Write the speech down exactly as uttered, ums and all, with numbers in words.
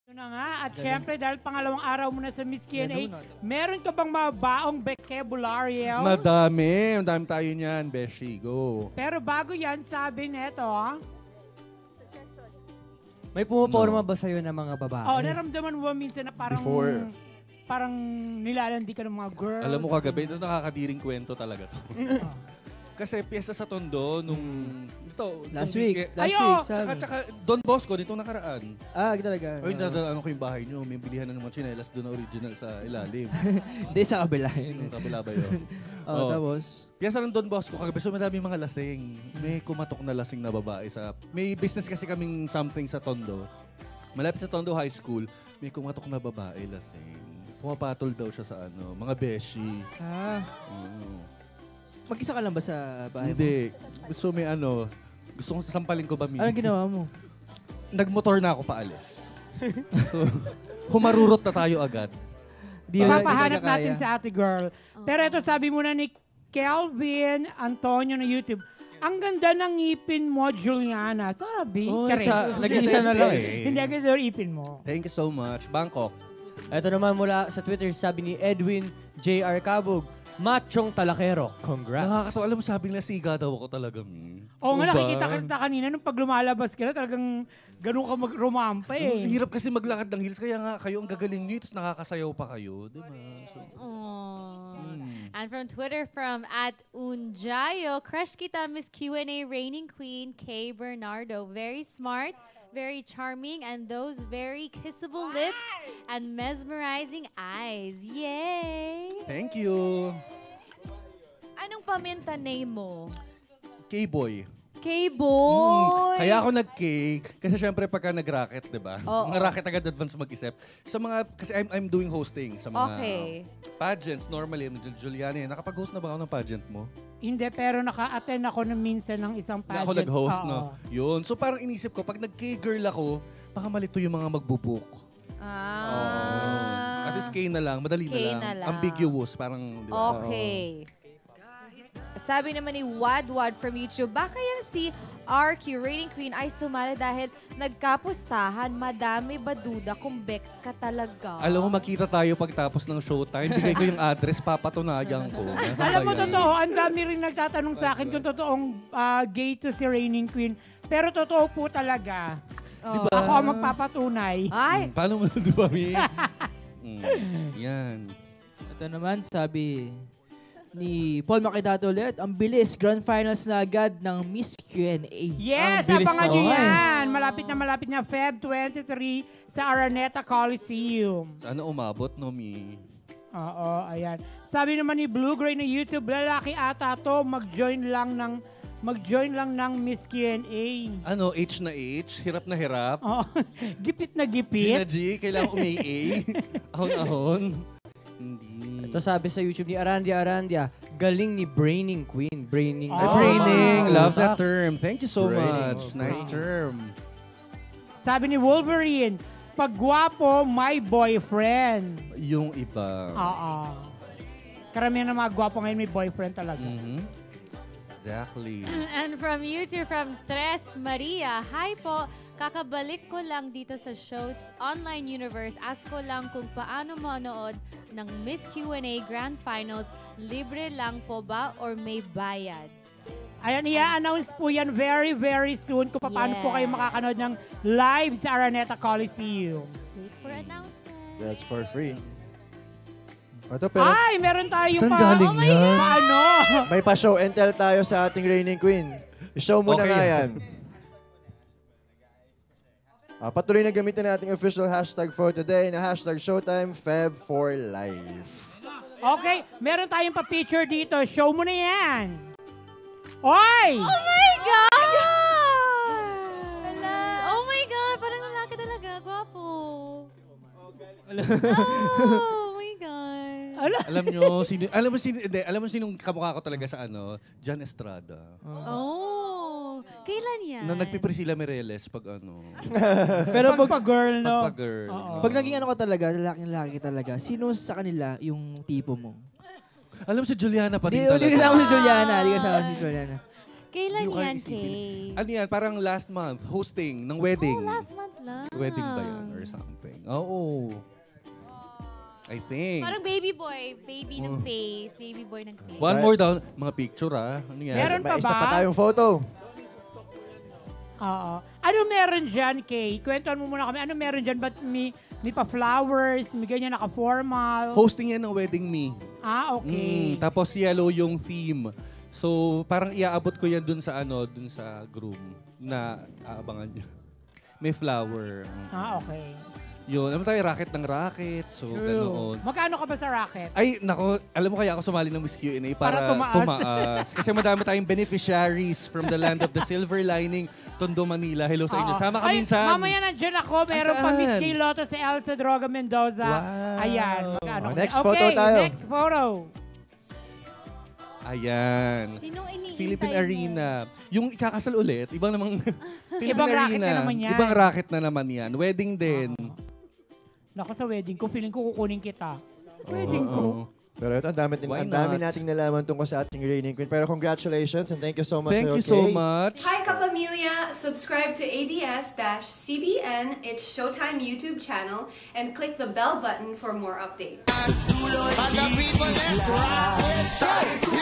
Yun na nga, at syempre dahil pangalawang araw mo na sa Miss Q and A, meron ka bang mga baong vocabulary? Madami. Madami tayo niyan, Beshi. Go. Pero bago yan, sabi neto, ah. May pumaporma ba sa'yo ng mga babae? Oh, naramdaman mo minsan na parang... Before. Parang nilalandi ka ng mga girls. Alam mo kagabi, ito nakakadiring kwento talaga to. Kasi piyesta sa Tondo nung... Ito, Last week. Last Ayo! week. Tsaka, tsaka Don Bosco, nitong nakaraan. Ah, talaga. Ay, nadaan ko yung bahay nyo. May bilihan na naman chinelas doon na original sa ilalim. Hindi, sa kabila yun. Yung kabila ba yun? Oh, tapos? Piyesta ng Don Bosco, kagabi, so madami mga lasing. May kumatok na lasing na babae sa... May business kasi kaming something sa Tondo. Malapit sa Tondo High School, may kumatok na babae lasing. Pumapatol daw siya sa ano, mga beshi. Ah. Mm. Mag-isa ka lang ba sa bahay Hindi. Gusto may ano, gusto kong sasampalin ko ba, Mi? mo? Anong ginawa mo? Nagmotor na ako paalis. So, humarurot na tayo agad. Di ba- Papahanap di ba natin kaya? si ate girl. Pero ito sabi muna ni Kelvin Antonio na YouTube, ang ganda ng ngipin mo, Juliana. Sabi. Oh, Kare. sa- nag-iisa na lang eh. Hindi agad yung ipin mo. Thank you so much. Bangkok. Ito naman mula sa Twitter, sabi ni Edwin J R Cabog, machong talakero. Congrats. Nakakatawa. Alam mo, sabi nila siga daw ako talaga, Mi. Oo nga, ba? nakikita kita kanina nung pag lumalabas ka na, talagang ganun ka mag-rumampa eh. Ang hirap kasi maglakad ng heels, kaya nga kayo ang gagaling nyo, tapos nakakasayaw pa kayo. Di ba? So, Aww. mm. And from Twitter, from at Unjayo, crush kita, Miss Q and A reigning queen, Kay Bernardo. Very smart, very charming, and those very kissable lips and mesmerizing eyes. Yay! Thank you. Anong paminta name mo? K-boy. K-boy! Mm, kaya ako nag-K, kasi syempre pagka nag-racket, di ba? Oo. Mga racket agad advance mag-isip. Sa mga, kasi I'm, I'm doing hosting sa mga Okay. pageants. Normally, Jul- Juliana, eh, nakapag-host na ba ako ng pageant mo? Hindi, pero naka-attend ako na minsan ng isang Na pageant. ako nag-host, Oo. no? Yun. So parang inisip ko, pag nag-K-girl ako, baka malito yung mga magbubook. Ah. At least K na lang, madali K na lang. na lang. Ambiguous, parang, di ba? Okay. Sabi naman ni Wadwad from YouTube, baka yung si R Q, Rating Queen, ay sumali dahil nagkapustahan, madami ba duda kung Bex ka talaga? Alam mo, makita tayo pagtapos ng showtime. Bigay ko yung address, papatunayan ko. Nasaan Alam ba mo, yan? totoo, ang dami rin nagtatanong sa akin kung totoong ah, gay to si Reigning Queen. Pero totoo po talaga. Oh. Ako ang magpapatunay. Ay, Mm, paano mo, di ba, Mi? Mm, yan. Ito naman, sabi ni Paul Makidato ulit, ang bilis, grand finals na agad ng Miss Q and A. Yes, Ang bilis abangan nyo naman. yan. Malapit na malapit na Feb twenty-three sa Araneta Coliseum. Sana umabot, no, Mi? Oo, ayan. Sabi naman ni Blue Gray na YouTube, lalaki ata to, mag-join lang ng mag-join lang ng Miss Q and A. Ano, H na H? Hirap na hirap? Oo, gipit na G na gipit. G? Kailangan umay-A? Ahon-ahon? Hindi. Ito sabi sa YouTube ni Arandia Arandia, galing ni Braining Queen. Braining. Ay, Ah. braining. Wow. Love that term. Thank you so Braining. much. Oh, Nice term. Sabi ni Wolverine, pag gwapo, my boyfriend. Yung iba. Oo. Karamihan ng mga gwapo ngayon may boyfriend talaga. Mhm. Exactly. And from YouTube, from Tres Maria, hi po, kakabalik ko lang dito sa show Online Universe. Ask ko lang kung paano manood ng Miss Q and A Grand Finals. Libre lang po ba or may bayad? Ayan, i-announce po yan very, very soon kung paano po kayo Yes. makakanood ng live sa Araneta Coliseum. Wait for announcement. That's for free. Ito, pero Ay, meron tayong Saan pa... galing Oh my yan? God! Paano? may pa-show and tell tayo sa ating reigning queen. I-show mo na Okay. nga yan. Ah, patuloy na gamitin natin official hashtag for today na hashtag Showtime Feb for Life. Okay, meron tayong pa-picture dito. Show mo na yan. Oy! Oh my God! Oh my God! Parang lalaki talaga. Gwapo. Oh my God. Ala. Alam nyo, sino, alam mo sino, hindi, alam mo sinong kamukha ko talaga sa ano? John Estrada. Oh. Kailan yan? Na nagpiprisila Mireles pag ano. Pero pag, Pagpa-girl, no? Pagpa-girl. Oo. pag naging ano ka talaga, lalaking-laki ka talaga, sino sa kanila yung tipo mo? Alam mo si Juliana pa Di, din talaga. di kasama si Juliana. Di kasama si Juliana. Kailan Hindi ko kaya yan, isipin. Kay? Ano yan? Parang last month, hosting ng wedding. Oh, last month lang. Wedding ba yan or something? Oo. I think. Parang baby boy. Baby ng Oh. face. Baby boy ng face. One more down. Mga picture ah. Ano yan? Meron pa May isa ba? pa tayong photo. Oo. Ano meron dyan, Kay? Kwentuhan mo muna kami. Ano meron dyan? Ba't may, may pa-flowers? May ganyan naka-formal? Hosting yan ng Wedding Me. Ah, okay. Mm, tapos yellow yung theme. So, parang iaabot ko yan dun sa ano, dun sa groom na aabangan nyo. May flower. Ah, okay. Yun. Alam mo tayo, racket ng racket. So, ganoon. Magkano ka ba sa racket? Ay, nako, alam mo kaya ako sumali ng Miss Q and A para, Para tumaas. tumaas. Kasi madami tayong beneficiaries from the land of the silver lining, Tondo, Manila. Hello sa inyo. Oo. Sama ka Ay, minsan. mamaya nandiyan ako. Meron Ay, pa Miss saan? J. Lotto si Elsa Droga Mendoza. Wow. Ayan. Magkano Oh, kami? next okay, photo tayo. next photo. Ayan. Sinong iniintay Philippine mo? Arena. Yung ikakasal ulit, ibang namang Philippine Ibang racket Arena. na naman yan. Ibang racket na naman yan. Wedding din. Naku, sa wedding ko, feeling ko kukunin kita. Wedding ko. Oo. Pero ito, ang dami, Why ang dami not? nating nalaman tungkol sa ating reigning queen. Pero congratulations and thank you so much. Thank sa'yo, you so Kay. much. Hi Kapamilya! Subscribe to A B S C B N, its Showtime YouTube channel, and click the bell button for more updates. All the people, let's rock with